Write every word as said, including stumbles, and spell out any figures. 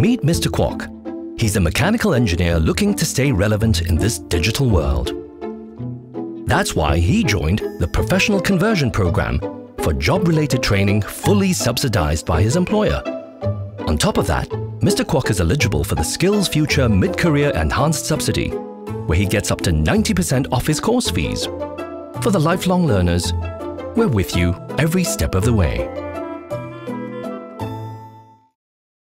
Meet Mister Kwok. He's a mechanical engineer looking to stay relevant in this digital world. That's why he joined the Professional Conversion Program for job-related training fully subsidized by his employer. On top of that, Mister Kwok is eligible for the Skills Future Mid-Career Enhanced Subsidy, where he gets up to ninety percent off his course fees. For the lifelong learners, we're with you every step of the way.